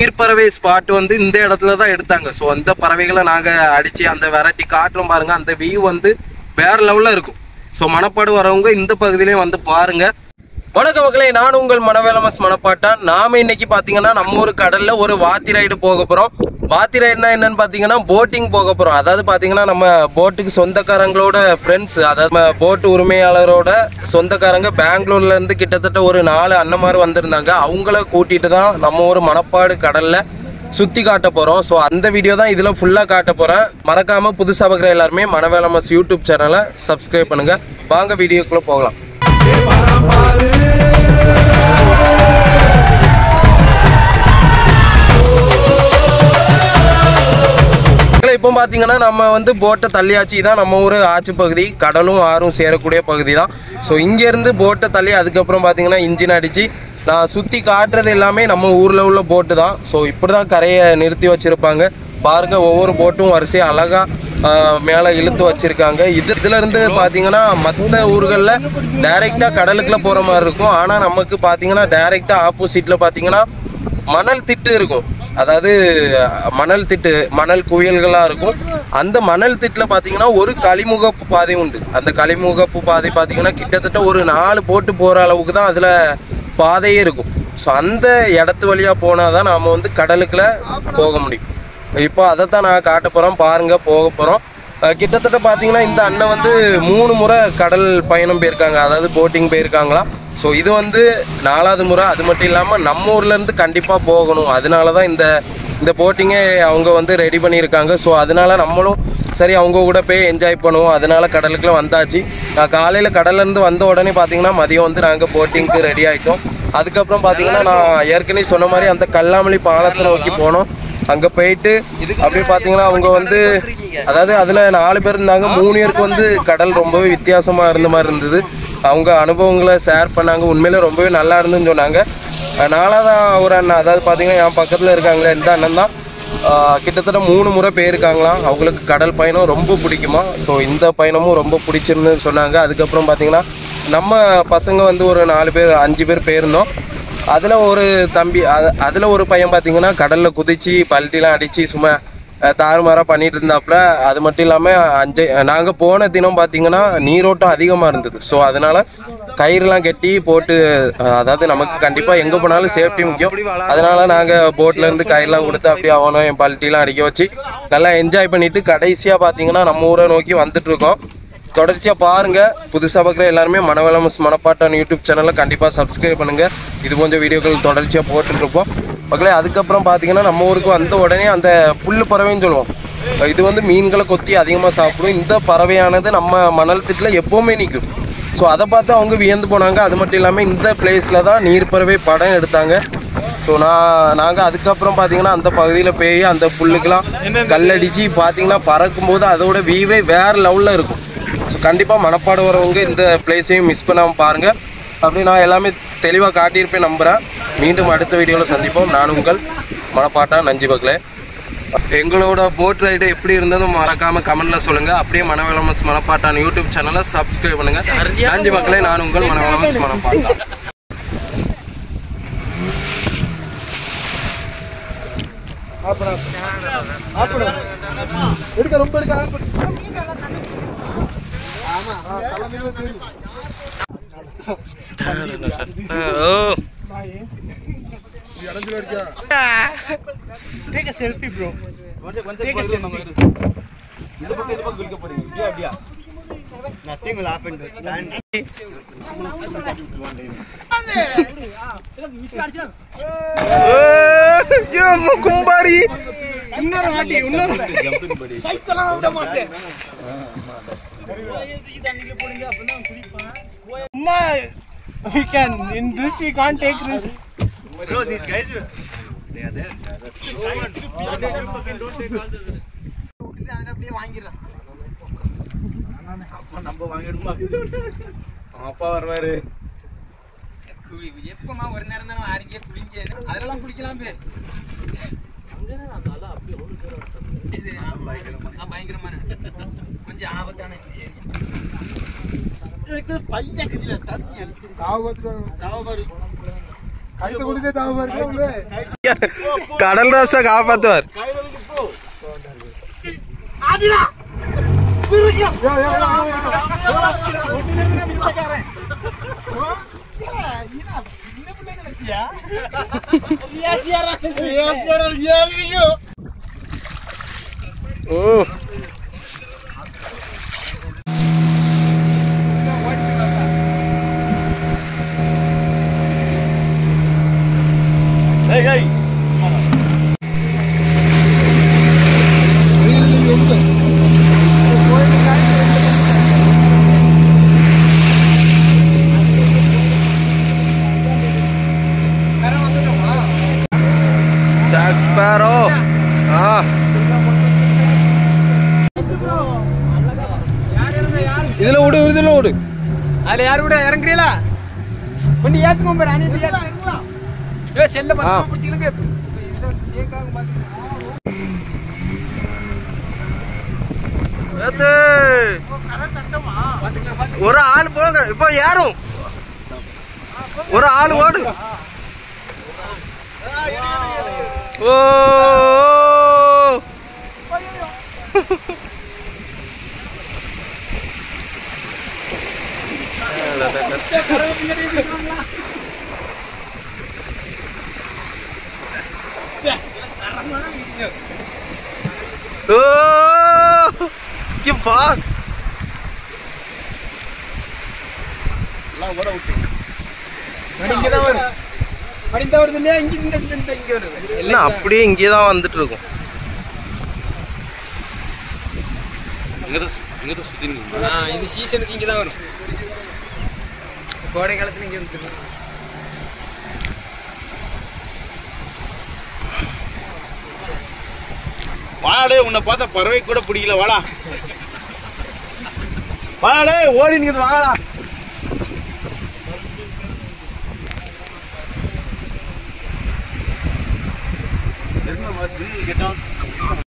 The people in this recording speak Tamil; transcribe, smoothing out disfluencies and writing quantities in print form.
நீர்ப்பறவை ஸ்பாட் வந்து இந்த இடத்துல தான் எடுத்தாங்க. ஸோ அந்த பறவைகளை நாங்கள் அடித்து அந்த வெரைட்டி காட்டுறோம் பாருங்கள். அந்த வியூ வந்து வேறு லெவலில் இருக்கும். ஸோ மணப்பாடு வரவங்க இந்த பகுதியிலையும் வந்து பாருங்கள். வணக்க மக்களே, நான் உங்கள் மனவேலமஸ் மணப்பாட்டான். நாம் இன்னைக்கு பார்த்தீங்கன்னா நம்ம ஒரு கடலில் ஒரு வாத்தி ரைடு போக போகிறோம். வாத்தி ரைடுனா என்னன்னு பார்த்தீங்கன்னா போட்டிங் போக போகிறோம். அதாவது பார்த்தீங்கன்னா நம்ம போட்டுக்கு சொந்தக்காரங்களோட ஃப்ரெண்ட்ஸ், அதாவது நம்ம போட்டு உரிமையாளரோட சொந்தக்காரங்க பெங்களூர்லேருந்து கிட்டத்தட்ட ஒரு 4 அண்ணன்மார் வந்திருந்தாங்க. அவங்கள கூட்டிகிட்டு தான் நம்ம ஒரு மணப்பாடு கடலில் சுற்றி காட்ட போகிறோம். ஸோ அந்த வீடியோ தான் இதில் ஃபுல்லாக காட்ட போகிறேன். மறக்காமல் புதுசாக பார்க்குற எல்லாருமே மனவேலமஸ் யூடியூப் சேனலை சப்ஸ்கிரைப் பண்ணுங்கள். வாங்க வீடியோக்குள்ளே போகலாம். இப்போ பார்த்தீங்கன்னா நம்ம வந்து போட்டை தள்ளியாச்சு. தான் நம்ம ஊர் ஆற்று பகுதி, கடலும் ஆறும் சேரக்கூடிய பகுதி தான். ஸோ இங்கேருந்து போட்டை தள்ளி அதுக்கப்புறம் பார்த்தீங்கன்னா இன்ஜின் அடித்து நான் சுற்றி காட்டுறது எல்லாமே நம்ம ஊரில் உள்ள போட்டு தான். ஸோ இப்படி தான் கரையை நிறுத்தி வச்சுருப்பாங்க பாருங்கள். ஒவ்வொரு போட்டும் வரிசையாக அழகாக மேலே இழுத்து வச்சுருக்காங்க. இதுலேருந்து பார்த்தீங்கன்னா மற்ற ஊர்களில் டைரெக்டாக கடலுக்குள்ளே போகிற மாதிரி இருக்கும். ஆனால் நமக்கு பார்த்தீங்கன்னா டைரெக்டாக ஆப்போசிட்டில் பார்த்தீங்கன்னா மணல் திட்டு இருக்கும். அதாவது மணல் திட்டு, மணல் குவியல்களாக இருக்கும். அந்த மணல் திட்டில் பார்த்தீங்கன்னா ஒரு கழிமுகப்பு பாதை உண்டு. அந்த கழிமுகப்பு பாதை பார்த்தீங்கன்னா கிட்டத்தட்ட ஒரு 4 போட்டு போகிற அளவுக்கு தான் அதில் பாதையே இருக்கும். ஸோ அந்த இடத்து வழியாக போனால் தான் நாம் வந்து கடலுக்குள்ளே போக முடியும். இப்போ அதை தான் நான் காட்ட போகிறோம் பாருங்கள். போக போகிறோம். கிட்டத்தட்ட பார்த்தீங்கன்னா இந்த அண்ணன் வந்து 3 முறை கடல் பயணம் போயிருக்காங்க, அதாவது போட்டிங் போயிருக்காங்களாம். ஸோ இது வந்து 4வது முறை. அது மட்டும் இல்லாமல் நம்ம ஊர்லேருந்து கண்டிப்பாக போகணும், அதனால தான் இந்த போட்டிங்கை அவங்க வந்து ரெடி பண்ணியிருக்காங்க. ஸோ அதனால் நம்மளும் சரி அவங்க கூட போய் என்ஜாய் பண்ணுவோம். அதனால் கடலுக்குள்ளே வந்தாச்சு. நான் காலையில் கடல்லேருந்து வந்த உடனே பார்த்தீங்கன்னா மதியம் வந்து நாங்கள் போட்டிங்க்கு ரெடி ஆகிட்டோம். அதுக்கப்புறம் பார்த்தீங்கன்னா நான் ஏற்கனவே சொன்ன மாதிரி அந்த கல்லாமலி பாலத்தை நோக்கி போனோம். அங்கே போயிட்டு அப்படியே பார்த்தீங்கன்னா அவங்க வந்து அதாவது அதில் 4 பேர் இருந்தாங்க. 3 பேருக்கு வந்து கடல் ரொம்பவே வித்தியாசமாக இருந்த மாதிரி இருந்தது. அவங்க அனுபவங்களை ஷேர் பண்ணாங்க. உண்மையிலே ரொம்பவே நல்லா இருந்துன்னு சொன்னாங்க. 4வது ஒரு அண்ணன், அதாவது பார்த்தீங்கன்னா என் பக்கத்தில் இருக்காங்களே இந்த அண்ணன் தான் கிட்டத்தட்ட 3 முறை போயிருக்காங்களாம். அவங்களுக்கு கடல் பயணம் ரொம்ப பிடிக்குமா. ஸோ இந்த பயணமும் ரொம்ப பிடிச்சிருந்துன்னு சொன்னாங்க. அதுக்கப்புறம் பார்த்தீங்கன்னா நம்ம பசங்க வந்து ஒரு 4 பேர் 5 பேர் போயிருந்தோம். அதில் ஒரு தம்பி, அதில் ஒரு பையன் பார்த்தீங்கன்னா கடலில் குதித்து பல்ட்டிலாம் அடித்து சும்மா தாறுமாறாக பண்ணிகிட்டு இருந்தாப்புல. அது மட்டும் இல்லாமல் நாங்கள் போன தினம் பார்த்தீங்கன்னா நீரோட்டம் அதிகமாக இருந்தது. ஸோ அதனால் கயிறுலாம் கட்டி போட்டு, அதாவது நமக்கு கண்டிப்பாக எங்கே போனாலும் சேஃப்டி முக்கியம். அதனால் நாங்கள் போட்லேருந்து கயிறுலாம் கொடுத்து அப்படியே அவனும் என் பல்ட்டிலாம் அடிக்க வச்சு நல்லா என்ஜாய் பண்ணிவிட்டு கடைசியாக பார்த்தீங்கன்னா நம்ம ஊரை நோக்கி வந்துட்டுருக்கோம். தொடர்ச்சியாக பாருங்கள். புதுசாக பார்க்குற எல்லாருமே மனவேலமஸ் மணப்பாட்டான் யூடியூப் சேனலை கண்டிப்பாக சப்ஸ்கிரைப் பண்ணுங்கள். இது கொஞ்சம் வீடியோக்கள் தொடர்ச்சியாக போட்டுருப்போம் மக்களே. அதுக்கப்புறம் பார்த்தீங்கன்னா நம்ம ஊருக்கு வந்த உடனே அந்த புல் பறவைன்னு சொல்லுவோம். இது வந்து மீன்களை கொத்தி அதிகமாக சாப்பிடும். இந்த பறவையானது நம்ம மணல் திட்டில் எப்போவுமே நிற்கும். ஸோ அதை பார்த்து அவங்க வியந்து போனாங்க. அது மட்டும் இல்லாமல் இந்த பிளேஸில் தான் நீர்ப்பறவை படம் எடுத்தாங்க. ஸோ நாங்கள் அதுக்கப்புறம் பார்த்தீங்கன்னா அந்த பகுதியில் போய் அந்த புல்லுக்கெல்லாம் கல்லடித்து பார்த்தீங்கன்னா பறக்கும்போது அதோட வியூவே வேறு லெவலில் இருக்கும். ஸோ கண்டிப்பாக மணப்பாடு வரவங்க இந்த பிளேஸையும் மிஸ் பண்ணாமல் பாருங்கள். அப்படி நான் எல்லாமே தெளிவாக காட்டியிருப்பேன் நம்புகிறேன். மீண்டும் அடுத்த வீடியோவில் சந்திப்போம். நான் உங்கள் மணப்பாட்டான். நன்றி மக்களே. எங்களோட போட் ரைடு எப்படி இருந்ததும் மறக்காமல் கமெண்ட்டில் சொல்லுங்கள். அப்படியே மனவேலமஸ் மணப்பாட்டான் யூடியூப் சேனலை சப்ஸ்கிரைப் பண்ணுங்கள். நன்றி மக்களே. நான் உங்கள் மனவேலமஸ் மணப்பாட்டான். Take a selfie, bro. Take a selfie. Nothing will happen. Stand. Kumbari we can in this we can't take risk. Bro, these guys, they are there. Don't take all the risk. நம்ம வாங்கிடுமா? அப்பா வருவாரு. எப்பமா ஒரு நேரம் தானே ஆரிங்க குளிங்க. அதெல்லாம் குளிக்கலாம் பே. பயங்கரமான கொஞ்சம் ஆபத்தான ஏரியா. பையன் கதில தண்ணி தாவபாரு கடல் ரோசா காப்பாத்துவார். ஓ ஜாக் ஸ்பேரோ. இதுல விடு, இதுல விடு. அதுல யாரு கூட இறங்குறீங்களா? கொஞ்சம் ஏத்துங்க பாரு. அனிட்டு ஏத்துங்களா? ஏய் செல்ல பத்திரமா பிடிச்சிக்கலங்க. இதுல சேக்காக ஏத்து. ஒரு ஆள் போங்க. இப்போ யாரும் ஒரு ஆள் ஓடு. ஓ que fuck. என்ன அப்படியே இங்கே தான் வந்துட்டு இருக்கும். இது சீசனுக்கு இங்கே தான் வரும். கோடை காலத்துல இங்கே வந்து வாடே உன்னை பார்த்தா பறவை கூட பிடிக்கல. வாடா வாடே ஓடி நீங்க வாடா.